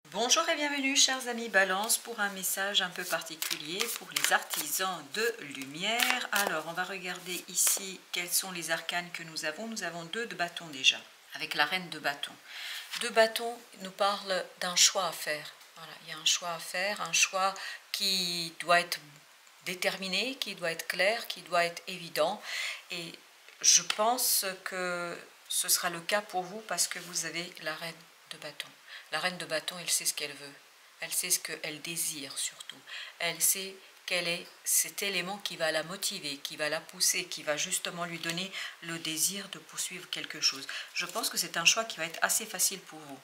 Bonjour et bienvenue chers amis Balance pour un message un peu particulier pour les artisans de lumière. Alors on va regarder ici quels sont les arcanes que nous avons. Nous avons deux de bâtons déjà avec la reine de bâtons. Deux bâtons nous parlent d'un choix à faire. Voilà, il y a un choix à faire, un choix qui doit être déterminé, qui doit être clair, qui doit être évident. Et je pense que ce sera le cas pour vous parce que vous avez la reine de bâton. La reine de bâton, elle sait ce qu'elle veut. Elle sait ce qu'elle désire surtout. Elle sait quel est cet élément qui va la motiver, qui va la pousser, qui va justement lui donner le désir de poursuivre quelque chose. Je pense que c'est un choix qui va être assez facile pour vous.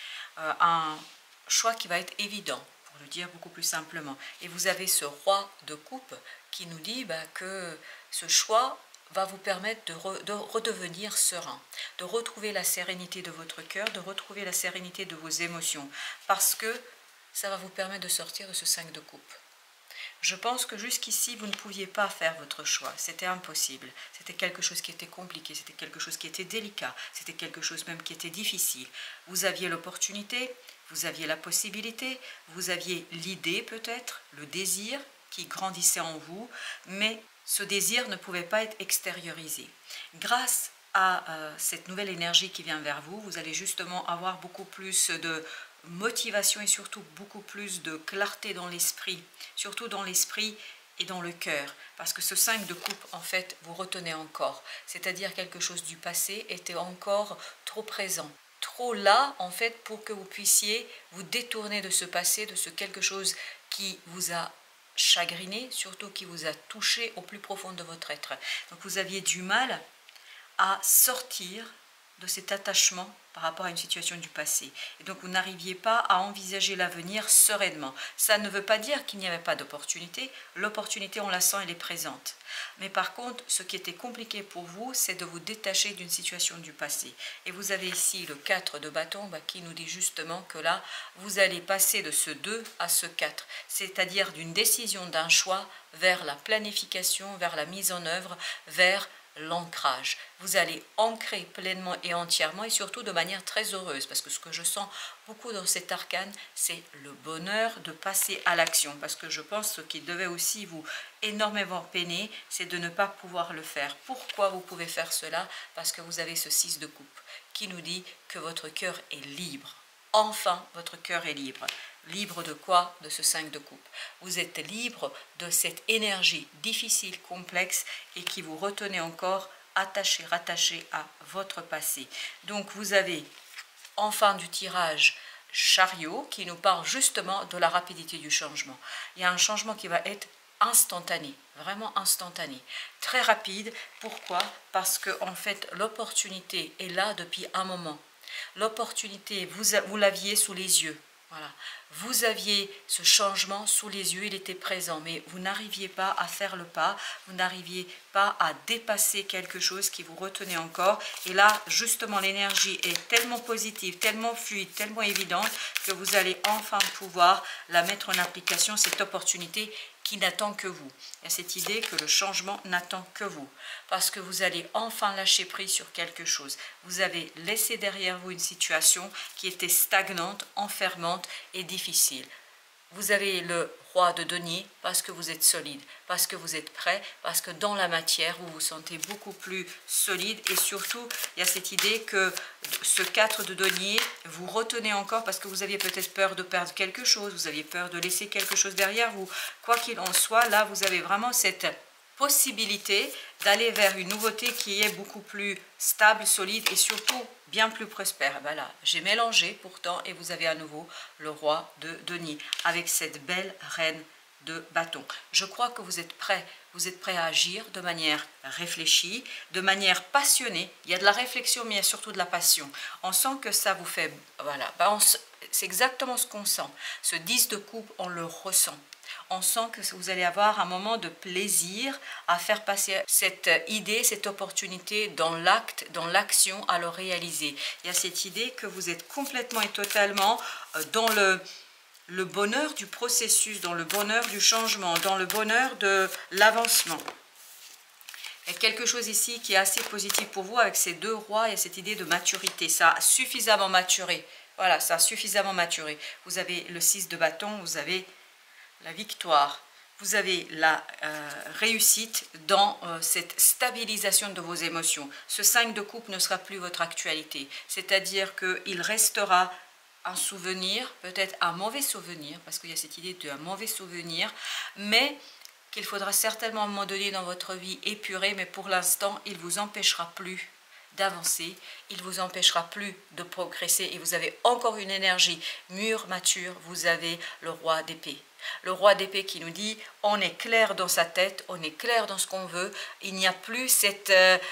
Un choix qui va être évident, pour le dire beaucoup plus simplement. Et vous avez ce roi de coupe qui nous dit que ce choix va vous permettre de redevenir serein, de retrouver la sérénité de votre cœur, de retrouver la sérénité de vos émotions, parce que ça va vous permettre de sortir de ce 5 de coupe. Je pense que jusqu'ici, vous ne pouviez pas faire votre choix, c'était impossible, c'était quelque chose qui était compliqué, c'était quelque chose qui était délicat, c'était quelque chose même qui était difficile. Vous aviez l'opportunité, vous aviez la possibilité, vous aviez l'idée peut-être, le désir qui grandissait en vous, mais ce désir ne pouvait pas être extériorisé. Grâce à cette nouvelle énergie qui vient vers vous, vous allez justement avoir beaucoup plus de motivation et surtout beaucoup plus de clarté dans l'esprit, surtout dans l'esprit et dans le cœur, parce que ce 5 de coupe, en fait, vous retenez encore, c'est-à-dire quelque chose du passé était encore trop présent, trop là, en fait, pour que vous puissiez vous détourner de ce passé, de ce quelque chose qui vous a chagriné, surtout qui vous a touché au plus profond de votre être. Donc vous aviez du mal à sortir de cet attachement par rapport à une situation du passé. Et donc vous n'arriviez pas à envisager l'avenir sereinement. Ça ne veut pas dire qu'il n'y avait pas d'opportunité. L'opportunité, on la sent, elle est présente. Mais par contre, ce qui était compliqué pour vous, c'est de vous détacher d'une situation du passé. Et vous avez ici le 4 de bâton qui nous dit justement que là, vous allez passer de ce 2 à ce 4. C'est-à-dire d'une décision, d'un choix vers la planification, vers la mise en œuvre, vers l'ancrage. Vous allez ancrer pleinement et entièrement et surtout de manière très heureuse, parce que ce que je sens beaucoup dans cet arcane, c'est le bonheur de passer à l'action, parce que je pense que ce qui devait aussi vous énormément peiner, c'est de ne pas pouvoir le faire. Pourquoi vous pouvez faire cela? Parce que vous avez ce 6 de coupe qui nous dit que votre cœur est libre. Enfin, votre cœur est libre. Libre de quoi? De ce 5 de coupe. Vous êtes libre de cette énergie difficile, complexe et qui vous retenait encore attaché, rattaché à votre passé. Donc vous avez en fin du tirage Chariot qui nous parle justement de la rapidité du changement. Il y a un changement qui va être instantané, vraiment instantané, très rapide. Pourquoi? Parce que en fait l'opportunité est là depuis un moment. L'opportunité, vous l'aviez sous les yeux. Voilà. Vous aviez ce changement sous les yeux, il était présent, mais vous n'arriviez pas à faire le pas, vous n'arriviez pas à dépasser quelque chose qui vous retenait encore. Et là, justement, l'énergie est tellement positive, tellement fluide, tellement évidente que vous allez enfin pouvoir la mettre en application, cette opportunité qui n'attend que vous. Il y a cette idée que le changement n'attend que vous, parce que vous allez enfin lâcher prise sur quelque chose. Vous avez laissé derrière vous une situation qui était stagnante, enfermante et difficile. Vous avez le roi de denier parce que vous êtes solide, parce que vous êtes prêt, parce que dans la matière, vous vous sentez beaucoup plus solide. Et surtout, il y a cette idée que ce 4 de denier, vous retenez encore parce que vous aviez peut-être peur de perdre quelque chose, vous aviez peur de laisser quelque chose derrière vous. Quoi qu'il en soit, là, vous avez vraiment cette possibilité d'aller vers une nouveauté qui est beaucoup plus stable, solide et surtout bien plus prospère. Voilà, j'ai mélangé pourtant et vous avez à nouveau le roi de denier avec cette belle reine de bâton. Je crois que vous êtes prêts à agir de manière réfléchie, de manière passionnée. Il y a de la réflexion mais il y a surtout de la passion. On sent que ça vous fait, voilà, c'est exactement ce qu'on sent. Ce 10 de coupe, on le ressent. On sent que vous allez avoir un moment de plaisir à faire passer cette idée, cette opportunité dans l'acte, dans l'action, à le réaliser. Il y a cette idée que vous êtes complètement et totalement dans le bonheur du processus, dans le bonheur du changement, dans le bonheur de l'avancement. Il y a quelque chose ici qui est assez positif pour vous avec ces deux rois. Il y a cette idée de maturité. Ça a suffisamment maturé Voilà, ça a suffisamment maturé. Vous avez le 6 de bâton, vous avez la victoire. Vous avez la réussite dans cette stabilisation de vos émotions. Ce 5 de coupe ne sera plus votre actualité. C'est-à-dire qu'il restera un souvenir, peut-être un mauvais souvenir, parce qu'il y a cette idée d'un mauvais souvenir, mais qu'il faudra certainement à un moment donné dans votre vie épurer, mais pour l'instant, il ne vous empêchera plus d'avancer, il ne vous empêchera plus de progresser et vous avez encore une énergie mûre, mature, vous avez le roi d'épée. Le roi d'épée qui nous dit, on est clair dans sa tête, on est clair dans ce qu'on veut, il n'y a plus cette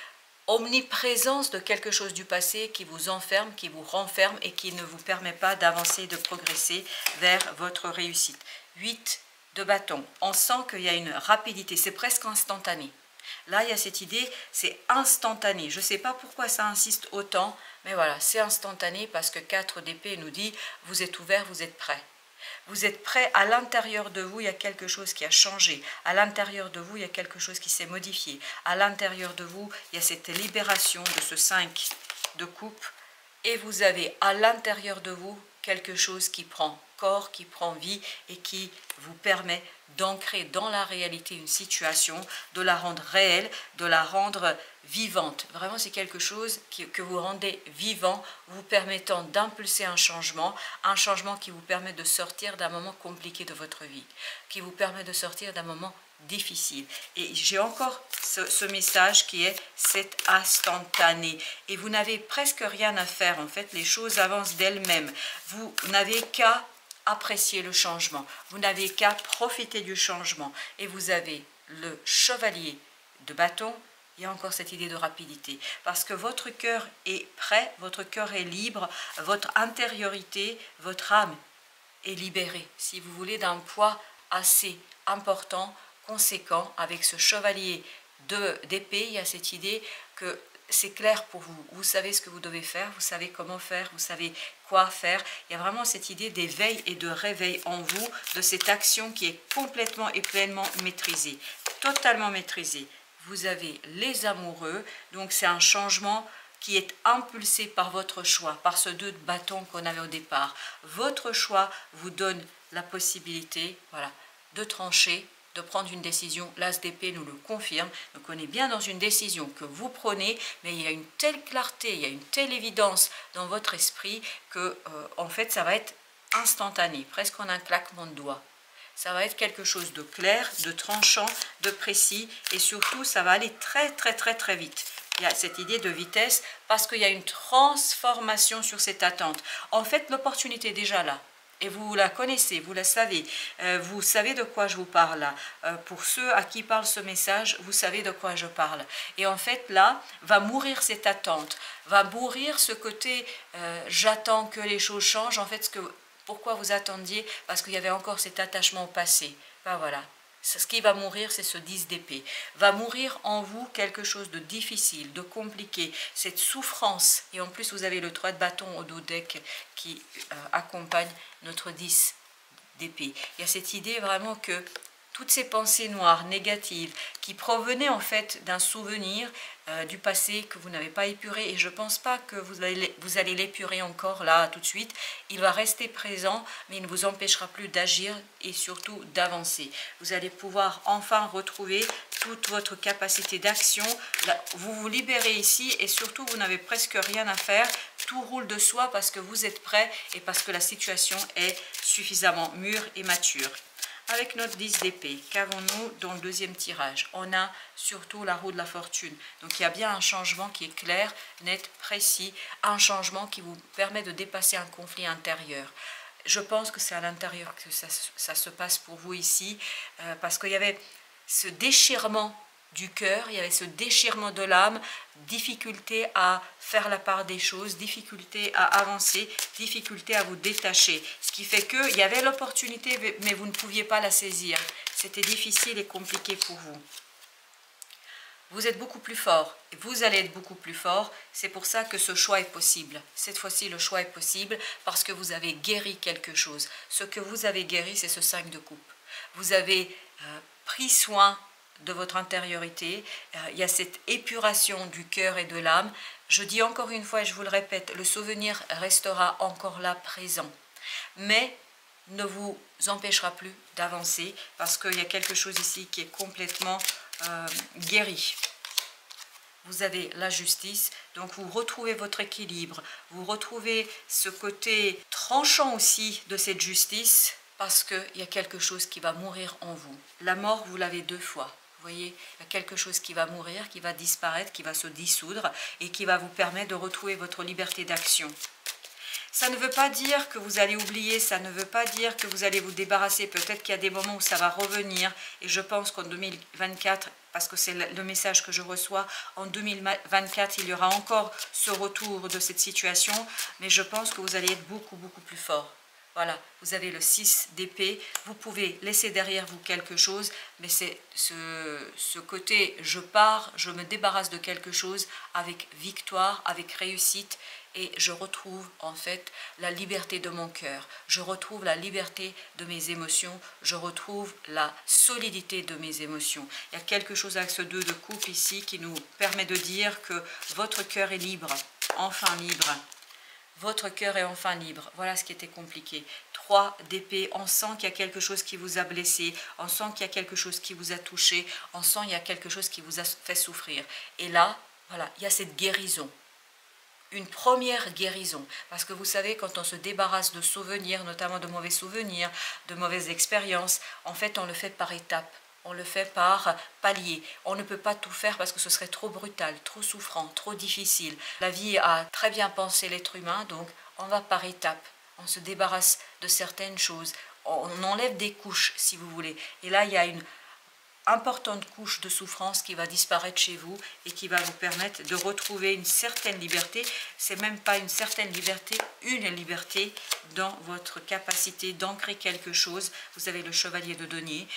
omniprésence de quelque chose du passé qui vous enferme, qui vous renferme et qui ne vous permet pas d'avancer, de progresser vers votre réussite. 8 de bâton, on sent qu'il y a une rapidité, c'est presque instantané. Là, il y a cette idée, c'est instantané. Je ne sais pas pourquoi ça insiste autant, mais voilà, c'est instantané parce que 4 d'épée nous dit, vous êtes ouvert, vous êtes prêt. Vous êtes prêt, à l'intérieur de vous, il y a quelque chose qui a changé. À l'intérieur de vous, il y a quelque chose qui s'est modifié. À l'intérieur de vous, il y a cette libération de ce 5 de coupe. Et vous avez à l'intérieur de vous quelque chose qui prend corps, qui prend vie et qui vous permet d'ancrer dans la réalité une situation, de la rendre réelle, de la rendre vivante. Vraiment, c'est quelque chose que vous rendez vivant, vous permettant d'impulser un changement qui vous permet de sortir d'un moment compliqué de votre vie, qui vous permet de sortir d'un moment difficile. Et j'ai encore ce message qui est cet instantané. Et vous n'avez presque rien à faire, en fait, les choses avancent d'elles-mêmes. Vous n'avez qu'à apprécier le changement, vous n'avez qu'à profiter du changement. Et vous avez le chevalier de bâton, il y a encore cette idée de rapidité, parce que votre cœur est prêt, votre cœur est libre, votre intériorité, votre âme est libérée, si vous voulez, d'un poids assez important, conséquent. Avec ce chevalier d'épée, il y a cette idée que c'est clair pour vous, vous savez ce que vous devez faire, vous savez comment faire, vous savez quoi faire. Il y a vraiment cette idée d'éveil et de réveil en vous, de cette action qui est complètement et pleinement maîtrisée, totalement maîtrisée. Vous avez les amoureux, donc c'est un changement qui est impulsé par votre choix, par ce 2 de bâton qu'on avait au départ. Votre choix vous donne la possibilité, voilà, de trancher, de prendre une décision. L'As d'épée nous le confirme. Donc on est bien dans une décision que vous prenez, mais il y a une telle clarté, il y a une telle évidence dans votre esprit que en fait ça va être instantané, presque en un claquement de doigts. Ça va être quelque chose de clair, de tranchant, de précis, et surtout ça va aller très très très très vite. Il y a cette idée de vitesse parce qu'il y a une transformation sur cette attente. En fait, l'opportunité est déjà là. Et vous la connaissez, vous la savez, vous savez de quoi je vous parle là. Pour ceux à qui parle ce message, vous savez de quoi je parle. Et en fait là, va mourir cette attente, va mourir ce côté j'attends que les choses changent. En fait, pourquoi vous attendiez? Parce qu'il y avait encore cet attachement au passé. Ben voilà. Ce qui va mourir, c'est ce 10 d'épée. Va mourir en vous quelque chose de difficile, de compliqué, cette souffrance. Et en plus, vous avez le 3 de bâton au dos deck qui accompagne notre 10 d'épée. Il y a cette idée vraiment que toutes ces pensées noires, négatives, qui provenaient en fait d'un souvenir du passé que vous n'avez pas épuré, et je ne pense pas que vous allez l'épurer encore là tout de suite, il va rester présent, mais il ne vous empêchera plus d'agir et surtout d'avancer. Vous allez pouvoir enfin retrouver toute votre capacité d'action, vous vous libérez ici et surtout vous n'avez presque rien à faire, tout roule de soi parce que vous êtes prêt et parce que la situation est suffisamment mûre et mature. Avec notre 10 d'épée, qu'avons-nous dans le deuxième tirage? On a surtout la roue de la fortune. Donc il y a bien un changement qui est clair, net, précis, un changement qui vous permet de dépasser un conflit intérieur. Je pense que c'est à l'intérieur que ça se passe pour vous ici, parce qu'il y avait ce déchirement du cœur, il y avait ce déchirement de l'âme, difficulté à faire la part des choses, difficulté à avancer, difficulté à vous détacher. Ce qui fait qu'il y avait l'opportunité, mais vous ne pouviez pas la saisir. C'était difficile et compliqué pour vous. Vous êtes beaucoup plus fort, et vous allez être beaucoup plus fort, c'est pour ça que ce choix est possible. Cette fois-ci, le choix est possible parce que vous avez guéri quelque chose. Ce que vous avez guéri, c'est ce 5 de coupe. Vous avez pris soin de votre intériorité, il y a cette épuration du cœur et de l'âme. Je dis encore une fois et je vous le répète, le souvenir restera encore là présent, mais ne vous empêchera plus d'avancer parce qu'il y a quelque chose ici qui est complètement guéri. Vous avez la justice, donc vous retrouvez votre équilibre, vous retrouvez ce côté tranchant aussi de cette justice parce qu'il y a quelque chose qui va mourir en vous. La mort, vous l'avez 2 fois. Vous voyez, il y a quelque chose qui va mourir, qui va disparaître, qui va se dissoudre et qui va vous permettre de retrouver votre liberté d'action. Ça ne veut pas dire que vous allez oublier, ça ne veut pas dire que vous allez vous débarrasser. Peut-être qu'il y a des moments où ça va revenir. Et je pense qu'en 2024, parce que c'est le message que je reçois, en 2024, il y aura encore ce retour de cette situation. Mais je pense que vous allez être beaucoup, beaucoup plus fort. Voilà, vous avez le 6 d'épée, vous pouvez laisser derrière vous quelque chose, mais c'est ce côté je pars, je me débarrasse de quelque chose avec victoire, avec réussite, et je retrouve en fait la liberté de mon cœur, je retrouve la liberté de mes émotions, je retrouve la solidité de mes émotions. Il y a quelque chose avec ce 2 de coupe ici qui nous permet de dire que votre cœur est libre, enfin libre. Votre cœur est enfin libre. Voilà ce qui était compliqué. 3 d'épée. On sent qu'il y a quelque chose qui vous a blessé. On sent qu'il y a quelque chose qui vous a touché. On sent qu'il y a quelque chose qui vous a fait souffrir. Et là, voilà, il y a cette guérison. Une première guérison. Parce que vous savez, quand on se débarrasse de souvenirs, notamment de mauvais souvenirs, de mauvaises expériences, en fait, on le fait par étapes. On le fait par palier. On ne peut pas tout faire parce que ce serait trop brutal, trop souffrant, trop difficile. La vie a très bien pensé l'être humain, donc on va par étapes. On se débarrasse de certaines choses. On enlève des couches, si vous voulez. Et là, il y a une importante couche de souffrance qui va disparaître chez vous et qui va vous permettre de retrouver une certaine liberté. C'est même pas une certaine liberté, une liberté dans votre capacité d'ancrer quelque chose. Vous avez le chevalier de denier,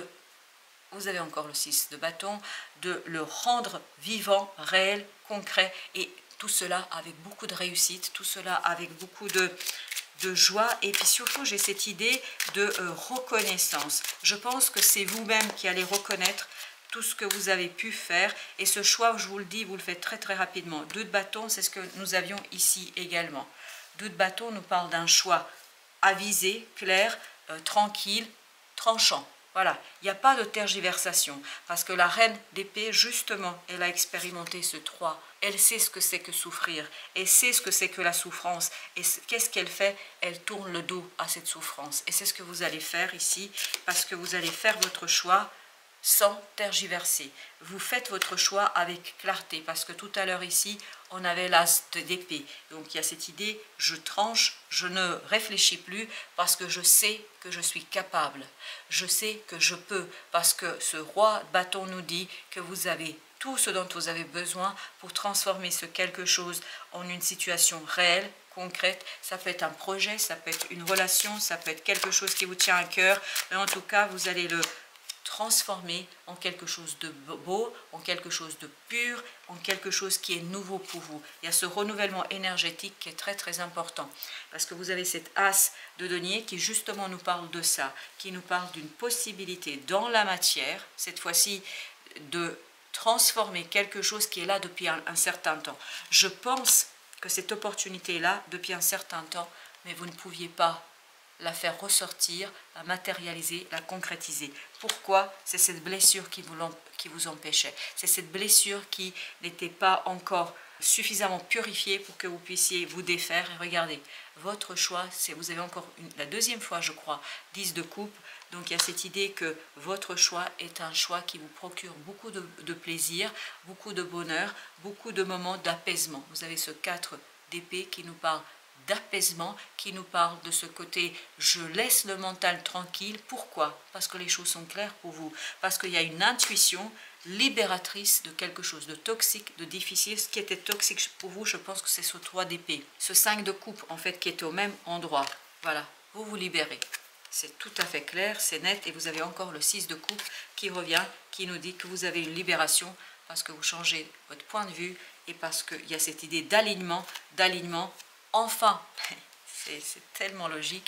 vous avez encore le 6 de bâton, de le rendre vivant, réel, concret, et tout cela avec beaucoup de réussite, tout cela avec beaucoup de joie, et puis surtout j'ai cette idée de reconnaissance. Je pense que c'est vous-même qui allez reconnaître tout ce que vous avez pu faire, et ce choix, je vous le dis, vous le faites très très rapidement. 2 de bâton, c'est ce que nous avions ici également. 2 de bâton nous parle d'un choix avisé, clair, tranquille, tranchant. Voilà, il n'y a pas de tergiversation, parce que la reine d'épée, justement, elle a expérimenté ce 3. Elle sait ce que c'est que souffrir, elle sait ce que c'est que la souffrance, et qu'est-ce qu'elle fait? Elle tourne le dos à cette souffrance, et c'est ce que vous allez faire ici, parce que vous allez faire votre choix sans tergiverser. Vous faites votre choix avec clarté, parce que tout à l'heure ici, on avait l'as d'épée. Donc il y a cette idée, je tranche, je ne réfléchis plus, parce que je sais que je suis capable. Je sais que je peux, parce que ce roi bâton nous dit que vous avez tout ce dont vous avez besoin pour transformer ce quelque chose en une situation réelle, concrète. Ça peut être un projet, ça peut être une relation, ça peut être quelque chose qui vous tient à cœur, mais en tout cas, vous allez le transformer en quelque chose de beau, en quelque chose de pur, en quelque chose qui est nouveau pour vous. Il y a ce renouvellement énergétique qui est très très important, parce que vous avez cette as de denier qui justement nous parle de ça, qui nous parle d'une possibilité dans la matière, cette fois-ci de transformer quelque chose qui est là depuis un certain temps. Je pense que cette opportunité est là depuis un certain temps, mais vous ne pouviez pas la faire ressortir, la matérialiser, la concrétiser. Pourquoi? C'est cette blessure qui vous empêchait. C'est cette blessure qui n'était pas encore suffisamment purifiée pour que vous puissiez vous défaire. Et regardez, votre choix, c'est vous avez encore la 2e fois, je crois, 10 de coupe. Donc il y a cette idée que votre choix est un choix qui vous procure beaucoup de plaisir, beaucoup de bonheur, beaucoup de moments d'apaisement. Vous avez ce 4 d'épée qui nous parle d'apaisement, qui nous parle de ce côté je laisse le mental tranquille. Pourquoi? Parce que les choses sont claires pour vous, parce qu'il y a une intuition libératrice de quelque chose de toxique, de difficile. Ce qui était toxique pour vous, je pense que c'est ce 3 d'épée, ce 5 de coupe en fait qui était au même endroit. Voilà, vous vous libérez, c'est tout à fait clair, c'est net, et vous avez encore le 6 de coupe qui revient, qui nous dit que vous avez une libération parce que vous changez votre point de vue, et parce qu'il y a cette idée d'alignement, enfin, c'est tellement logique,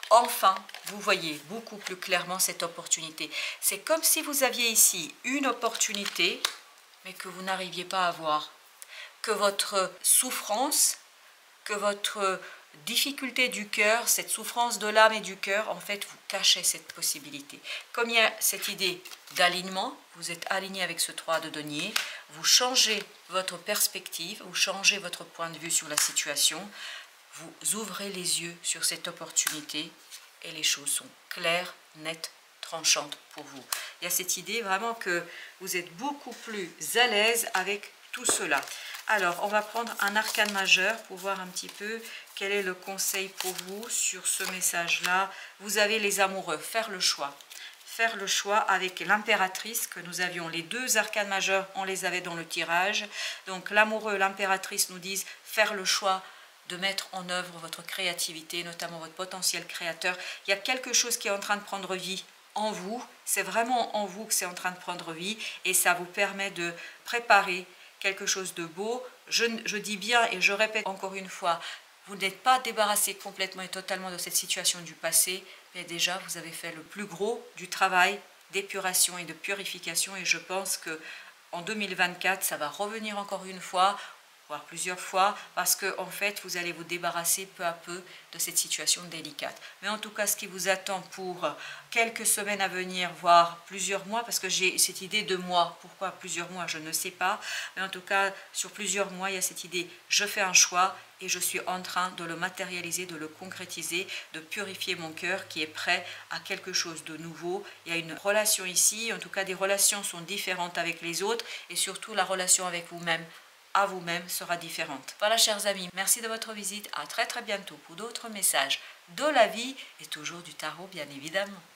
enfin, vous voyez beaucoup plus clairement cette opportunité. C'est comme si vous aviez ici une opportunité, mais que vous n'arriviez pas à voir. Que votre souffrance, que votre difficulté du cœur, cette souffrance de l'âme et du cœur, en fait, vous cachez cette possibilité. Comme il y a cette idée d'alignement, vous êtes aligné avec ce 3 de denier, vous changez votre perspective, vous changez votre point de vue sur la situation, vous ouvrez les yeux sur cette opportunité et les choses sont claires, nettes, tranchantes pour vous. Il y a cette idée vraiment que vous êtes beaucoup plus à l'aise avec tout cela. Alors, on va prendre un arcane majeur pour voir un petit peu quel est le conseil pour vous sur ce message-là. Vous avez les amoureux, faire le choix. Faire le choix avec l'impératrice que nous avions. Les deux arcanes majeurs, on les avait dans le tirage. Donc, l'amoureux, l'impératrice nous disent faire le choix de mettre en œuvre votre créativité, notamment votre potentiel créateur. Il y a quelque chose qui est en train de prendre vie en vous. C'est vraiment en vous que c'est en train de prendre vie et ça vous permet de préparer quelque chose de beau. Je dis bien et je répète encore une fois, vous n'êtes pas débarrassé complètement et totalement de cette situation du passé, mais déjà vous avez fait le plus gros du travail d'épuration et de purification et je pense que en 2024 ça va revenir encore une fois, voire plusieurs fois, parce que en fait vous allez vous débarrasser peu à peu de cette situation délicate. Mais en tout cas, ce qui vous attend pour quelques semaines à venir, voire plusieurs mois, parce que j'ai cette idée de mois. Pourquoi plusieurs mois, je ne sais pas. Mais en tout cas, sur plusieurs mois, il y a cette idée, je fais un choix et je suis en train de le matérialiser, de le concrétiser, de purifier mon cœur qui est prêt à quelque chose de nouveau. Il y a une relation ici, en tout cas des relations sont différentes avec les autres et surtout la relation avec vous-même à vous-même sera différente. Voilà chers amis, merci de votre visite, à très bientôt pour d'autres messages de la vie et toujours du tarot bien évidemment.